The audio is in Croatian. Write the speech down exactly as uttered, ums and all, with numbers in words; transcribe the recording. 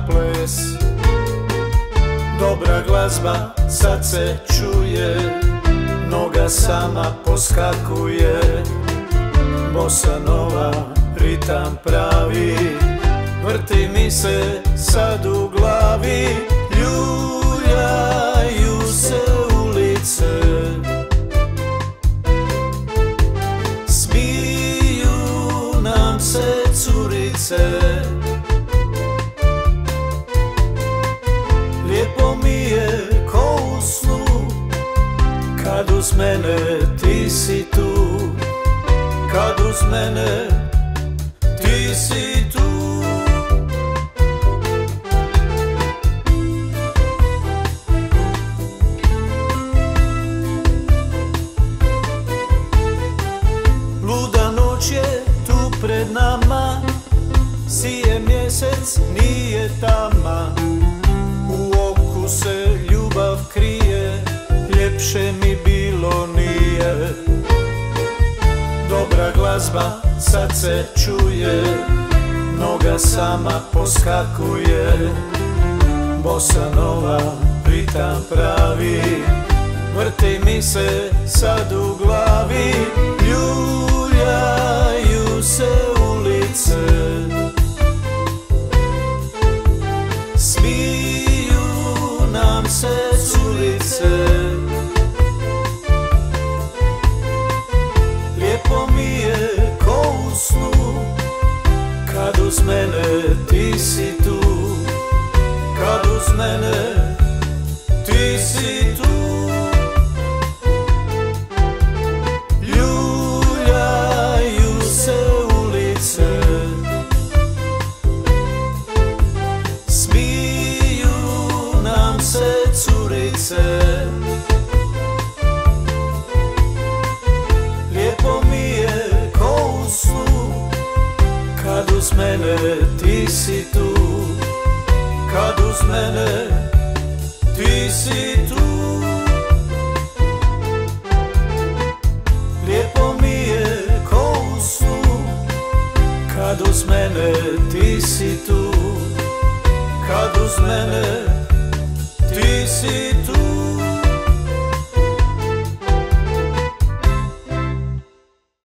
ples. Dobra glazba sad se čuje, noga sama poskakuje. Bossa nova, ritam pravi, vrti mi se sad u glavi. Ljuljaju se ulice, smiju nam se curice. Lijepo mi je ko u snu, kad uz mene ti si tu. Kad uz mene ti si tu. Luda noć je tu pred nama, sije mjesec, nije tama. U oku se ljubav krije, ljepše mi bilo nije. Dobra glazba sad se čuje, noga sama poskakuje. Bossa nova, ritam pravi, vrti mi se sad u glavi. Ljuljaju se ulice, smiju nam se curice. Lijepo mi je ko u snu, kad uz mene ti si tu. Kad uz mene ti si tu. Ljuljaju se ulice, smiju nam se curice. Lijepo mi je ko u snu, kad uz mene ti si tu. Kad uz mene ti si tu. Lijepo mi je ko u snu, kad uz mene ti si tu. Kad uz mene ti si tu.